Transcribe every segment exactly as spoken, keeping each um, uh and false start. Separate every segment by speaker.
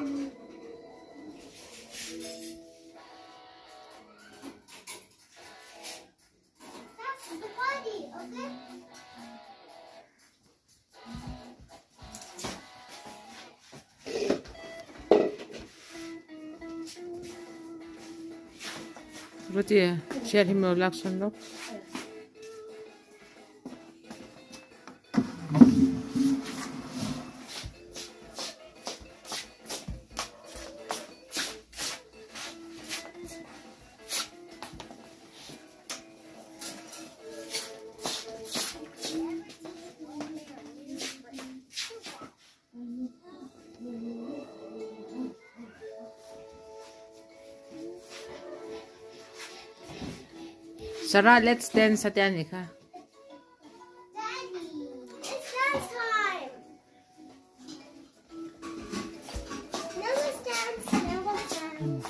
Speaker 1: the body, okay?
Speaker 2: Ruti, share him your action, look. Sarah, let's dance at Yanika.
Speaker 1: Daddy, it's dance time. Now let's dance. Now let's dance.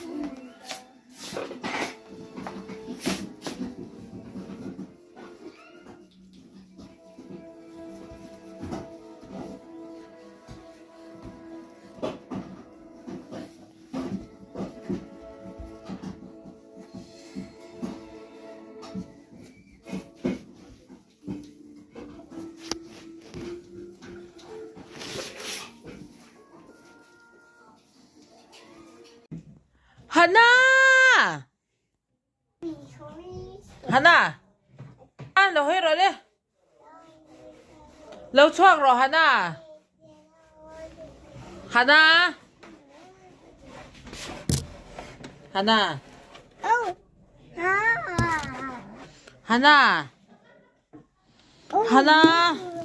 Speaker 2: Hana! Hana! Anh đâu hết rồi đấy. Lâu choạc rồi Hana. Hana! Hana!
Speaker 1: Oh. Ah.
Speaker 2: Hana! Hana!